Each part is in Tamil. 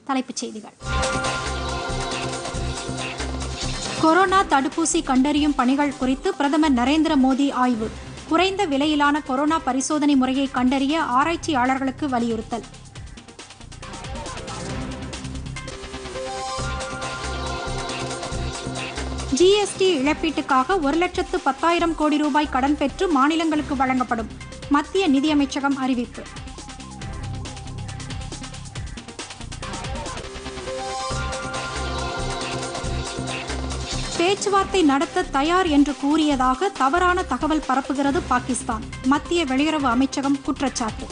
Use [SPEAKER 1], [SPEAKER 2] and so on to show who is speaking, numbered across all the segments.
[SPEAKER 1] தலைப்புச் செய்திகள். கொரோனா தடுப்பூசி கண்டறியும் பணிகள் குறித்து பிரதமர் நரேந்திர மோடி ஆய்வு. குறைந்த விலையிலான கொரோனா பரிசோதனை முறையை கண்டறிய ஆராய்ச்சியாளர்களுக்கு வலியுறுத்தல். ஜிஎஸ்டி இழப்பீட்டுக்காக 1,10,000 கோடி ரூபாய் கடன் பெற்று மாநிலங்களுக்கு வழங்கப்படும். மத்திய நிதியமைச்சகம் அறிவிப்பு. பேச்சுவார்த்தை நடத்த தயார் என்று கூறியதாக தவறான தகவல் பரப்புகிறது பாகிஸ்தான். மத்திய வெளியுறவு அமைச்சகம் குற்றச்சாட்டு.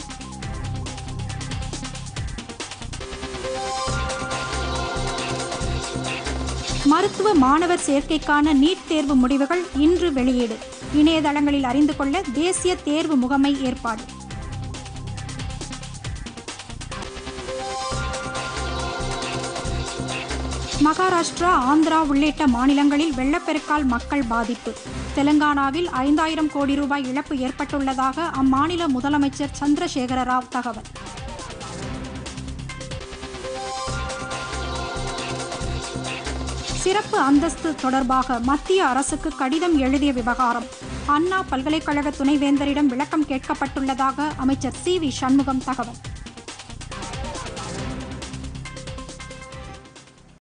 [SPEAKER 1] மருத்துவ மாணவர் சேர்க்கைக்கான நீட் தேர்வு முடிவுகள் இன்று வெளியீடு. இணையதளங்களில் அறிந்து கொள்ள தேசிய தேர்வு முகமை ஏற்பாடு. மகாராஷ்டிரா, ஆந்திரா உள்ளிட்ட மாநிலங்களில் வெள்ளப்பெருக்கால் மக்கள் பாதிப்பு. தெலங்கானாவில் 5,000 கோடி ரூபாய் இழப்பு ஏற்பட்டுள்ளதாக அம்மாநில முதலமைச்சர் சந்திரசேகர ராவ் தகவல். சிறப்பு அந்தஸ்து தொடர்பாக மத்திய அரசுக்கு கடிதம் எழுதிய விவகாரம். அண்ணா பல்கலைக்கழக துணைவேந்தரிடம் விளக்கம் கேட்கப்பட்டுள்ளதாக அமைச்சர் சி.வி. சண்முகம் தகவல்.